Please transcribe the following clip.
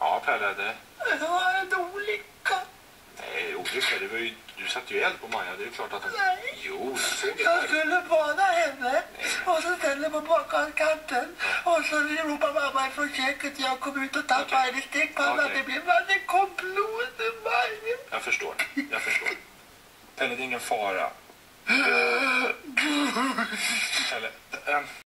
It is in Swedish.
Ja, Pelle, det... Det var en olycka. Nej, olycka. Det var ju... Du satte ju eld på Maja. Det är klart att... Nej. Jo, jag såg det. Jag skulle bada henne. Och så ställde på bakkanten. Och så ropade mamma från köket. Jag kom ut och tappade henne i stekpannan. Okej. Det kom blod i Maja. Jag förstår. Pelle, det är ingen fara. Pelle...